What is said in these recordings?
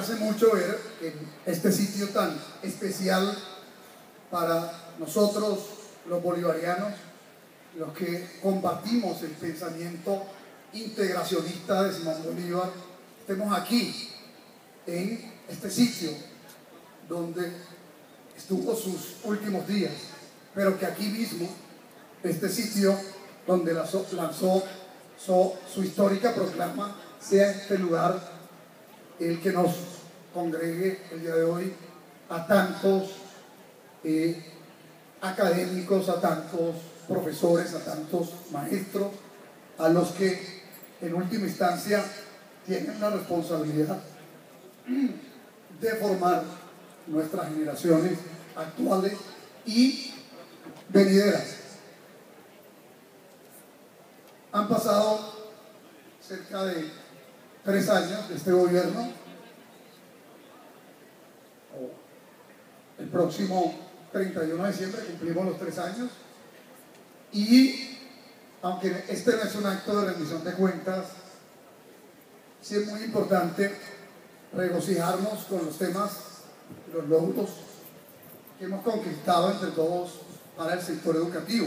complace mucho ver en este sitio tan especial para nosotros los bolivarianos, los que combatimos el pensamiento integracionista de Simón Bolívar, estemos aquí, en este sitio donde estuvo sus últimos días, pero que aquí mismo, este sitio donde lanzó su histórica proclama, sea este lugar el que nos congregue el día de hoy a tantos académicos, a tantos profesores, a tantos maestros, a los que en última instancia tienen la responsabilidad de formar nuestras generaciones actuales y venideras. Han pasado cerca de 3 años de este gobierno. El próximo 31 de diciembre cumplimos los 3 años. Y aunque este no es un acto de rendición de cuentas, sí es muy importante regocijarnos con los temas, los logros que hemos conquistado entre todos para el sector educativo.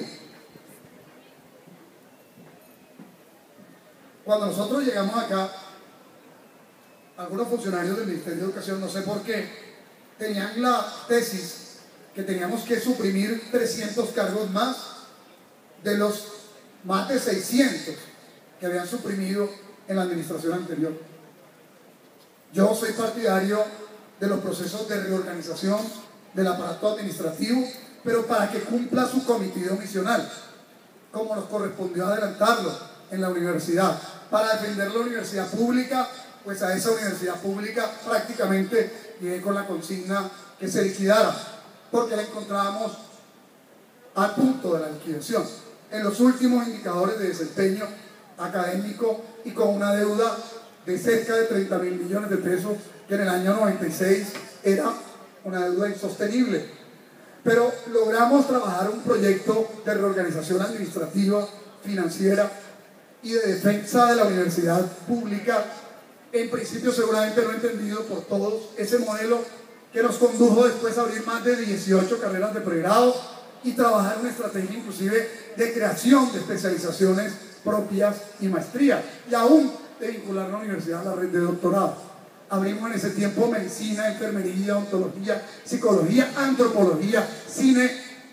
Cuando nosotros llegamos acá, algunos funcionarios del Ministerio de Educación, no sé por qué, tenían la tesis que teníamos que suprimir 300 cargos más de los más de 600 que habían suprimido en la administración anterior. Yo soy partidario de los procesos de reorganización del aparato administrativo, pero para que cumpla su cometido misional, como nos correspondió adelantarlo en la universidad. Para defender la universidad pública, pues a esa universidad pública prácticamente llegué con la consigna que se liquidara, porque la encontrábamos al punto de la liquidación, en los últimos indicadores de desempeño académico y con una deuda de cerca de 30.000 millones de pesos, que en el año 96 era una deuda insostenible. Pero logramos trabajar un proyecto de reorganización administrativa, financiera y de defensa de la universidad pública, en principio seguramente no entendido por todos, ese modelo que nos condujo después a abrir más de 18 carreras de pregrado y trabajar una estrategia inclusive de creación de especializaciones propias y maestrías, y aún de vincular la universidad a la red de doctorado. Abrimos en ese tiempo medicina, enfermería, ontología, psicología, antropología, cine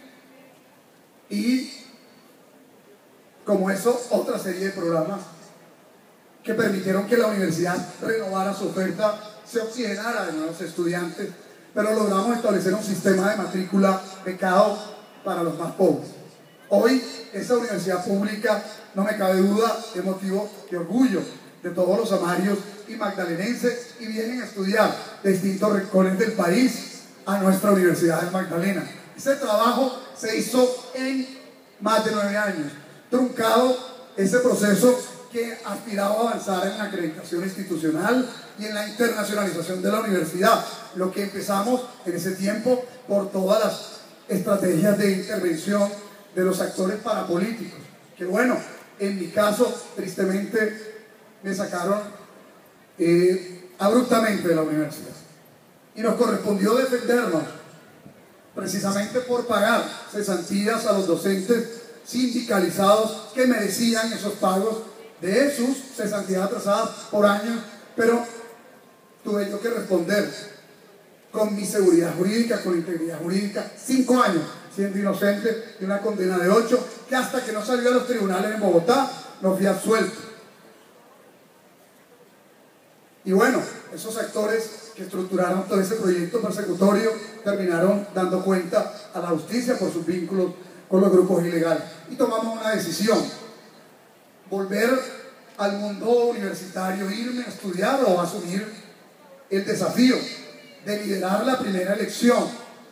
y, como eso, otra serie de programas que permitieron que la universidad renovara su oferta, se oxigenara de nuevos estudiantes, pero logramos establecer un sistema de matrícula becado para los más pobres. Hoy, esa universidad pública, no me cabe duda, es motivo de orgullo de todos los amarios y magdalenenses, y vienen a estudiar de distintos rincones del país a nuestra Universidad del Magdalena. Ese trabajo se hizo en más de 9 años, truncado ese proceso que aspiraba a avanzar en la acreditación institucional y en la internacionalización de la universidad, lo que empezamos en ese tiempo por todas las estrategias de intervención de los actores parapolíticos, que bueno, en mi caso, tristemente, me sacaron abruptamente de la universidad. Y nos correspondió defendernos, precisamente por pagar cesantías a los docentes sindicalizados que merecían esos pagos de sus cesantías atrasadas por años, pero tuve yo que responder con mi seguridad jurídica, con integridad jurídica, 5 años siendo inocente de una condena de 8, que hasta que no salió a los tribunales en Bogotá, no fui absuelto. Y bueno, esos actores que estructuraron todo ese proyecto persecutorio terminaron dando cuenta a la justicia por sus vínculos con los grupos ilegales. Y tomamos una decisión: volver al mundo universitario, irme a estudiar o asumir el desafío de liderar la primera elección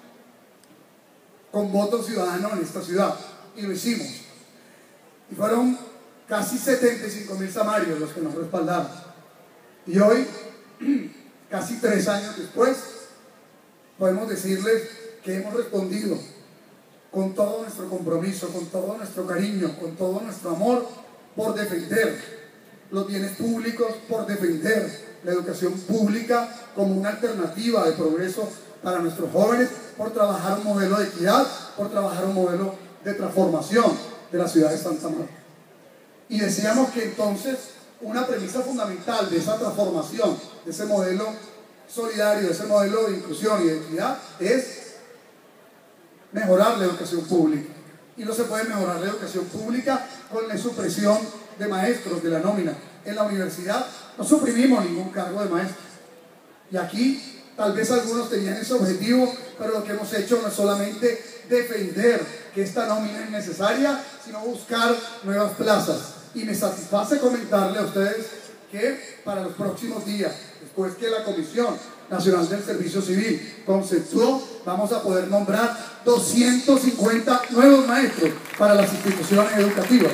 con voto ciudadano en esta ciudad. Y lo hicimos. Y fueron casi 75.000 samarios los que nos respaldaron. Y hoy, casi 3 años después, podemos decirles que hemos respondido con todo nuestro compromiso, con todo nuestro cariño, con todo nuestro amor, por defender los bienes públicos, por defender la educación pública como una alternativa de progreso para nuestros jóvenes, por trabajar un modelo de equidad, por trabajar un modelo de transformación de la ciudad de Santa Marta. Y decíamos que entonces una premisa fundamental de esa transformación, de ese modelo solidario, de ese modelo de inclusión y de equidad, es mejorar la educación pública. Y no se puede mejorar la educación pública con la supresión de maestros de la nómina. En la universidad no suprimimos ningún cargo de maestros. Y aquí tal vez algunos tenían ese objetivo, pero lo que hemos hecho no es solamente defender que esta nómina es necesaria, sino buscar nuevas plazas. Y me satisface comentarle a ustedes que para los próximos días, después que la Comisión Nacional del Servicio Civil conceptuó, vamos a poder nombrar 250 nuevos maestros para las instituciones educativas.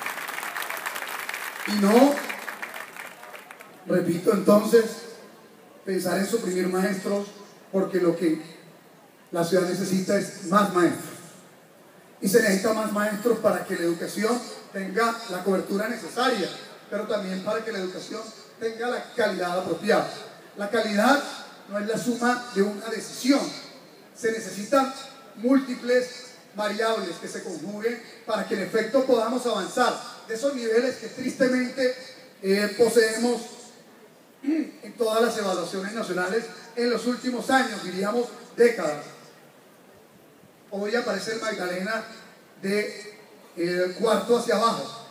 Y no, repito entonces, pensar en suprimir maestros, porque lo que la ciudad necesita es más maestros. Y se necesita más maestros para que la educación tenga la cobertura necesaria, pero también para que la educación tenga la calidad apropiada. La calidad no es la suma de una decisión. Se necesitan múltiples variables que se conjuguen para que en efecto podamos avanzar de esos niveles que tristemente poseemos en todas las evaluaciones nacionales en los últimos años, diríamos décadas. Hoy aparece el Magdalena de cuarto hacia abajo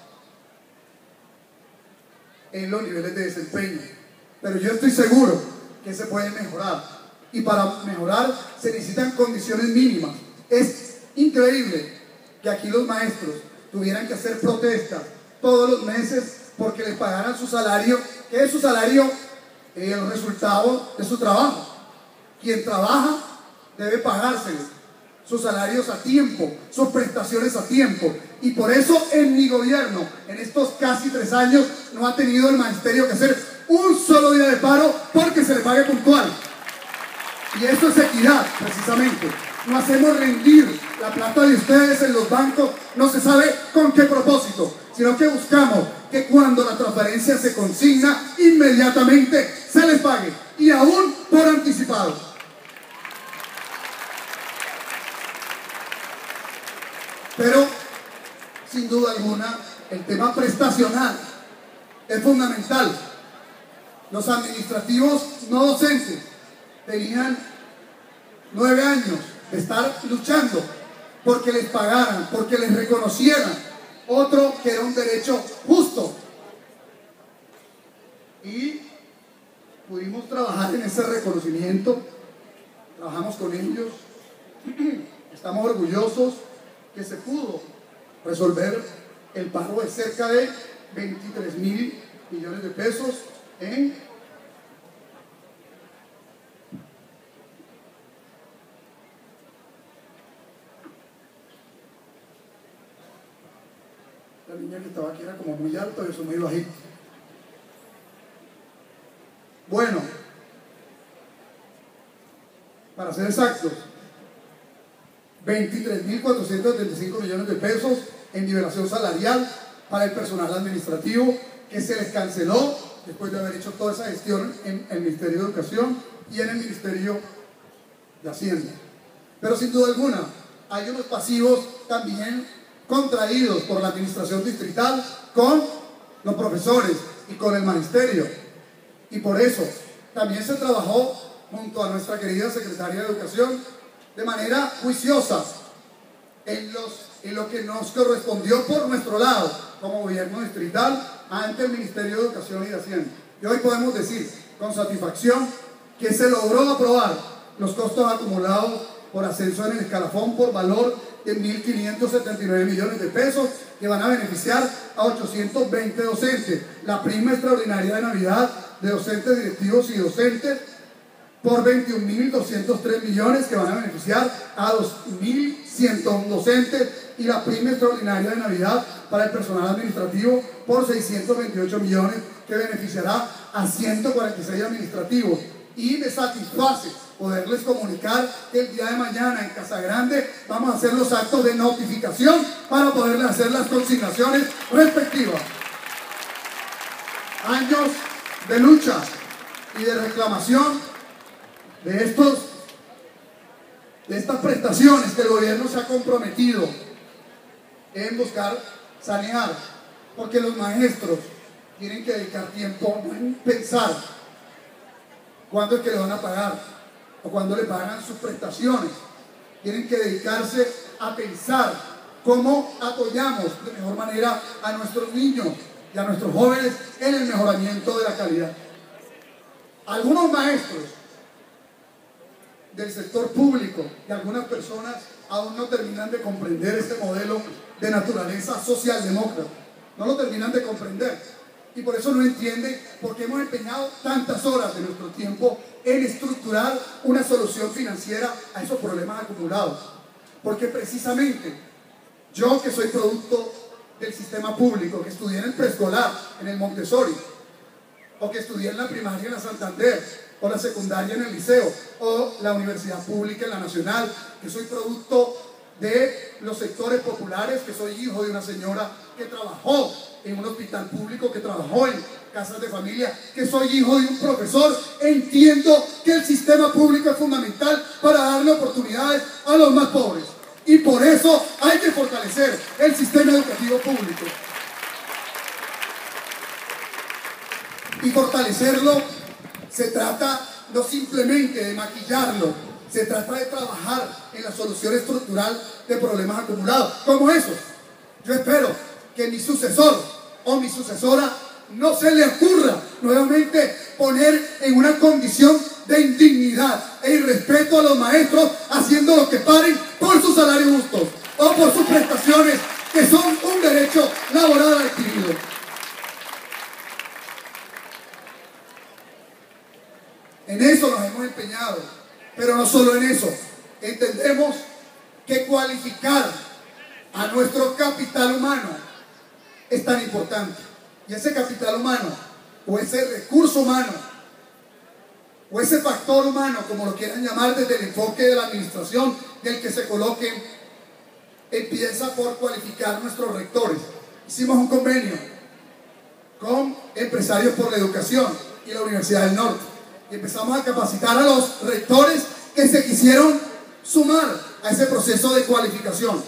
en los niveles de desempeño, pero yo estoy seguro que se puede mejorar, y para mejorar se necesitan condiciones mínimas. Es increíble que aquí los maestros tuvieran que hacer protestas todos los meses porque les pagaran su salario, que es su salario el resultado de su trabajo. Quien trabaja debe pagársele sus salarios a tiempo, sus prestaciones a tiempo. Y por eso en mi gobierno, en estos casi 3 años, no ha tenido el magisterio que hacer un solo día de paro porque se le pague puntual. Y eso es equidad, precisamente. No hacemos rendir la plata de ustedes en los bancos, no se sabe con qué propósito, sino que buscamos que cuando la transferencia se consigna, inmediatamente se les pague, y aún por anticipado. Pero, sin duda alguna, el tema prestacional es fundamental. Los administrativos no docentes tenían 9 años de estar luchando porque les pagaran, porque les reconocieran otro que era un derecho justo. Y pudimos trabajar en ese reconocimiento, trabajamos con ellos, estamos orgullosos que se pudo resolver el pago de cerca de 23.000 millones de pesos en la niña que estaba aquí era como muy alto, yo soy muy bajito. Bueno, para ser exactos, 23.475 millones de pesos en nivelación salarial para el personal administrativo, que se les canceló después de haber hecho toda esa gestión en el Ministerio de Educación y en el Ministerio de Hacienda. Pero sin duda alguna, hay unos pasivos también contraídos por la administración distrital con los profesores y con el magisterio. Y por eso también se trabajó junto a nuestra querida secretaria de Educación de manera juiciosa en lo que nos correspondió por nuestro lado como gobierno distrital ante el Ministerio de Educación y de Hacienda. Y hoy podemos decir con satisfacción que se logró aprobar los costos acumulados por ascenso en el escalafón por valor de 1.579 millones de pesos que van a beneficiar a 820 docentes. La prima extraordinaria de Navidad de docentes, directivos y docentes por 21.203 millones que van a beneficiar a 2.101 docentes, y la prima extraordinaria de Navidad para el personal administrativo por 628 millones que beneficiará a 146 administrativos. Y me satisface poderles comunicar que el día de mañana en Casa Grande vamos a hacer los actos de notificación para poderles hacer las consignaciones respectivas. Años de lucha, y de reclamación de estas prestaciones que el gobierno se ha comprometido en buscar sanear, porque los maestros tienen que dedicar tiempo no en pensar cuándo es que le van a pagar o cuándo le pagan sus prestaciones. Tienen que dedicarse a pensar cómo apoyamos de mejor manera a nuestros niños y a nuestros jóvenes en el mejoramiento de la calidad. Algunos maestros del sector público y algunas personas aún no terminan de comprender este modelo de naturaleza socialdemócrata. No lo terminan de comprender y por eso no entienden por qué hemos empeñado tantas horas de nuestro tiempo en estructurar una solución financiera a esos problemas acumulados. Porque precisamente yo, que soy producto del sistema público, que estudié en el preescolar, en el Montessori, o que estudié en la primaria en la Santander, o la secundaria en el liceo, o la universidad pública en la Nacional, que soy producto de los sectores populares, que soy hijo de una señora que trabajó en un hospital público, que trabajó en casas de familia, que soy hijo de un profesor, entiendo que el sistema público es fundamental para darle oportunidades a los más pobres. Y por eso hay que fortalecer el sistema educativo público. Y fortalecerlo se trata no simplemente de maquillarlo, se trata de trabajar en la solución estructural de problemas acumulados, como esos. Yo espero que mi sucesor o mi sucesora no se le ocurra nuevamente poner en una condición de indignidad e irrespeto a los maestros, haciendo lo que paren por sus salarios justos o por sus prestaciones, que son un derecho laboral adquirido. En eso nos hemos empeñado, pero no solo en eso. Entendemos que cualificar a nuestro capital humano es tan importante. Y ese capital humano, o ese recurso humano, o ese factor humano, como lo quieran llamar desde el enfoque de la administración del que se coloquen, empieza por cualificar nuestros rectores. Hicimos un convenio con Empresarios por la Educación y la Universidad del Norte. Y empezamos a capacitar a los rectores que se quisieron sumar a ese proceso de cualificación.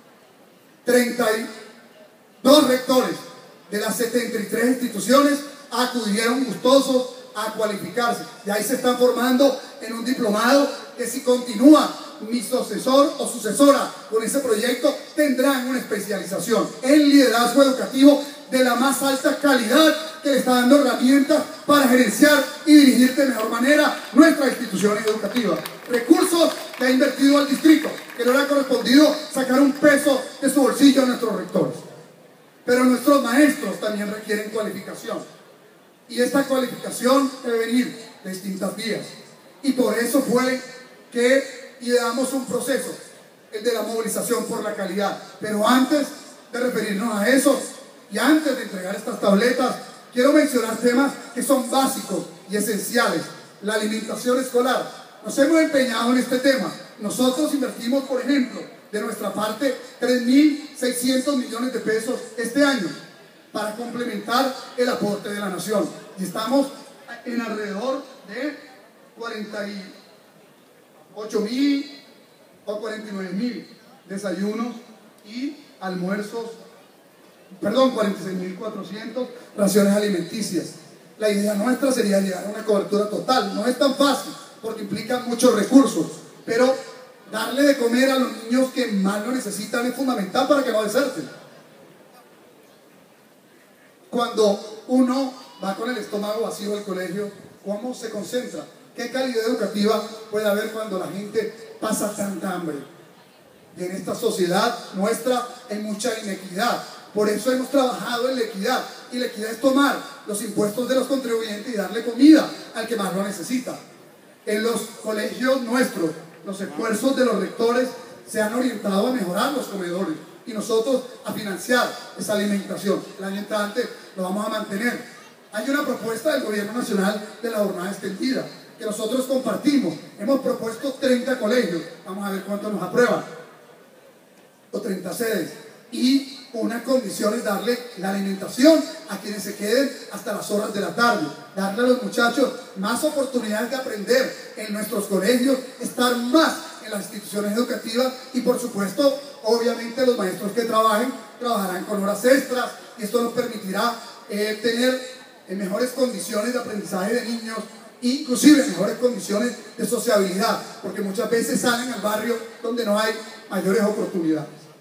32 rectores de las 73 instituciones acudieron gustosos a cualificarse. Y ahí se están formando en un diplomado que, si continúa mi sucesor o sucesora con ese proyecto, tendrán una especialización en liderazgo educativo de la más alta calidad, que le está dando herramientas para gerenciar y dirigir de mejor manera nuestras instituciones educativas. Recursos que ha invertido el distrito, que no le ha correspondido sacar un peso de su bolsillo a nuestros rectores. Pero nuestros maestros también requieren cualificación. Y esta cualificación debe venir de distintas vías. Y por eso fue que ideamos un proceso, el de la movilización por la calidad. Pero antes de referirnos a eso, y antes de entregar estas tabletas, quiero mencionar temas que son básicos y esenciales. La alimentación escolar. Nos hemos empeñado en este tema. Nosotros invertimos, por ejemplo, de nuestra parte, 3.600 millones de pesos este año para complementar el aporte de la nación. Y estamos en alrededor de 48.000 o 49.000 desayunos y almuerzos, perdón, 46.400 raciones alimenticias. La idea nuestra sería llegar a una cobertura total. No es tan fácil porque implica muchos recursos, pero darle de comer a los niños que más lo necesitan es fundamental para que no deserten. Cuando uno va con el estómago vacío al colegio, ¿cómo se concentra? ¿Qué calidad educativa puede haber cuando la gente pasa tanta hambre? Y en esta sociedad nuestra hay mucha inequidad. Por eso hemos trabajado en la equidad. Y la equidad es tomar los impuestos de los contribuyentes y darle comida al que más lo necesita. En los colegios nuestros, los esfuerzos de los rectores se han orientado a mejorar los comedores y nosotros a financiar esa alimentación. El año entrante lo vamos a mantener. Hay una propuesta del Gobierno Nacional de la jornada extendida que nosotros compartimos. Hemos propuesto 30 colegios. Vamos a ver cuántos nos aprueban. O 30 sedes. Y una condición es darle la alimentación a quienes se queden hasta las horas de la tarde. Darle a los muchachos más oportunidades de aprender en nuestros colegios, estar más en las instituciones educativas y por supuesto, obviamente los maestros que trabajarán con horas extras y esto nos permitirá tener mejores condiciones de aprendizaje de niños, inclusive mejores condiciones de sociabilidad, porque muchas veces salen al barrio donde no hay mayores oportunidades.